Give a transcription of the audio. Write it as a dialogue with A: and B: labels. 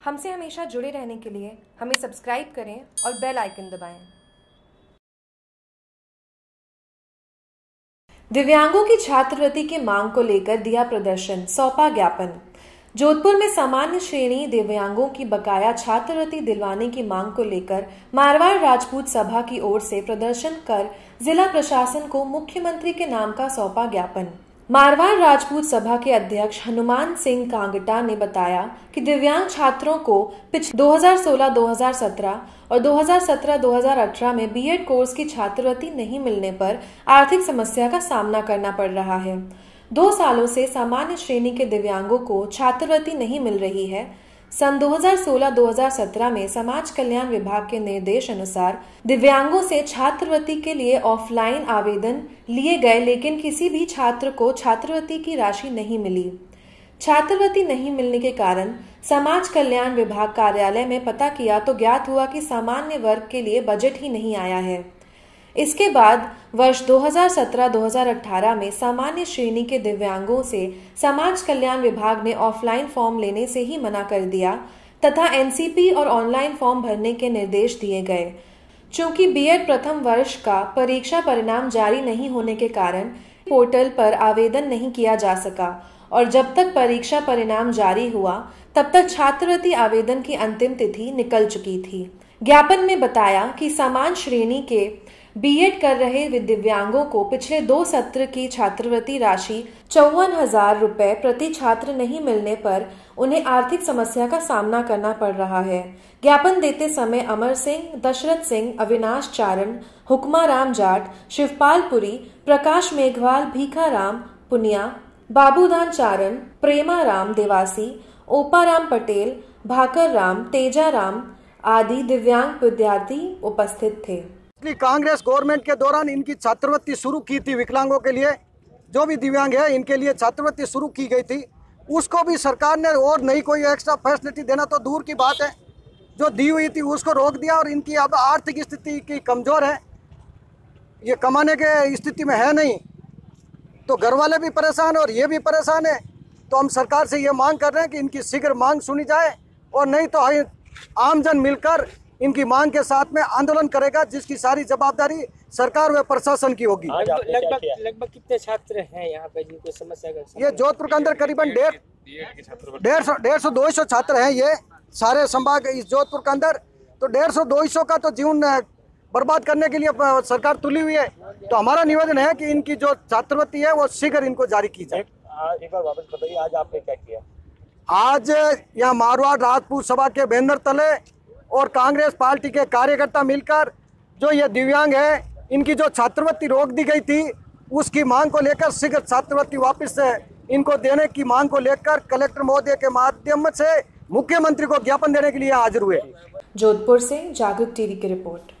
A: हमसे हमेशा जुड़े रहने के लिए हमें सब्सक्राइब करें और बेल आइकन दबाएं। दिव्यांगों की छात्रवृत्ति की मांग को लेकर दिया प्रदर्शन, सौंपा ज्ञापन। जोधपुर में सामान्य श्रेणी दिव्यांगों की बकाया छात्रवृत्ति दिलवाने की मांग को लेकर मारवाड़ राजपूत सभा की ओर से प्रदर्शन कर जिला प्रशासन को मुख्यमंत्री के नाम का सौंपा ज्ञापन। मारवाड़ राजपूत सभा के अध्यक्ष हनुमान सिंह कांगटा ने बताया कि दिव्यांग छात्रों को पिछले 2016-2017 और 2017-2018 में बीएड कोर्स की छात्रवृत्ति नहीं मिलने पर आर्थिक समस्या का सामना करना पड़ रहा है। 2 सालों से सामान्य श्रेणी के दिव्यांगों को छात्रवृत्ति नहीं मिल रही है। सन 2016-2017 में समाज कल्याण विभाग के निर्देश अनुसार दिव्यांगों से छात्रवृत्ति के लिए ऑफलाइन आवेदन लिए गए, लेकिन किसी भी छात्र को छात्रवृत्ति की राशि नहीं मिली। छात्रवृत्ति नहीं मिलने के कारण समाज कल्याण विभाग कार्यालय में पता किया तो ज्ञात हुआ कि सामान्य वर्ग के लिए बजट ही नहीं आया है। इसके बाद वर्ष 2017-2018 में सामान्य श्रेणी के दिव्यांगों से समाज कल्याण विभाग ने ऑफलाइन फॉर्म लेने से ही मना कर दिया तथा एनसीपी और ऑनलाइन फॉर्म भरने के निर्देश दिए गए। चूंकि बीएड प्रथम वर्ष का परीक्षा परिणाम जारी नहीं होने के कारण पोर्टल पर आवेदन नहीं किया जा सका और जब तक परीक्षा परिणाम जारी हुआ तब तक छात्रवृत्ति आवेदन की अंतिम तिथि निकल चुकी थी। ज्ञापन में बताया कि सामान्य श्रेणी के बीएड कर रहे दिव्यांगों को पिछले 2 सत्र की छात्रवृत्ति राशि 54,000 रुपए प्रति छात्र नहीं मिलने पर उन्हें आर्थिक समस्या का सामना करना पड़ रहा है। ज्ञापन देते समय अमर सिंह, दशरथ सिंह, अविनाश चारण, हुक्मा राम जाट, शिवपाल पुरी, प्रकाश मेघवाल, भीखाराम पुनिया, बाबूदान चारण, प्रेमा राम देवासी, ओपाराम पटेल, भाकर राम, तेजा राम आदि दिव्यांग विद्यार्थी उपस्थित थे।
B: कांग्रेस गवर्नमेंट के दौरान इनकी छात्रवृत्ति शुरू की थी। विकलांगों के लिए, जो भी दिव्यांग है, इनके लिए छात्रवृत्ति शुरू की गई थी। उसको भी सरकार ने और नहीं कोई एक्स्ट्रा फैसिलिटी देना तो दूर की बात है, जो दी हुई थी उसको रोक दिया। और इनकी अब आर्थिक स्थिति की कमज़ोर है, ये कमाने के स्थिति में है नहीं, तो घर वाले भी परेशान और ये भी परेशान है। तो हम सरकार से ये मांग कर रहे हैं कि इनकी शीघ्र मांग सुनी जाए, और नहीं तो आमजन मिलकर इनकी मांग के साथ में आंदोलन करेगा, जिसकी सारी जवाबदारी सरकार व प्रशासन की होगी।
C: लगभग कितने छात्र हैं यहाँ पे जिनको समस्या का?
B: ये जोधपुर के अंदर करीबन 150-200 छात्र हैं, ये सारे संभाग इस जोधपुर के अंदर। तो 150-200 का तो जीवन बर्बाद करने के लिए सरकार तुली हुई है। तो हमारा निवेदन है कि इनकी जो छात्रवृत्ति है वो शीघ्र इनको जारी की जाए।
C: एक बार वापस बताइए, आज आपने क्या किया?
B: आज यहाँ मारवाड़ राजपूत सभा के बैनर तले और कांग्रेस पार्टी के कार्यकर्ता मिलकर जो ये दिव्यांग है, इनकी जो छात्रवृत्ति रोक दी गई थी उसकी मांग को लेकर शीघ्र छात्रवृत्ति वापस से इनको देने की मांग को लेकर कलेक्टर महोदय के माध्यम से मुख्यमंत्री को ज्ञापन देने के लिए हाजिर हुए।
A: जोधपुर से जागरूक टीवी की रिपोर्ट।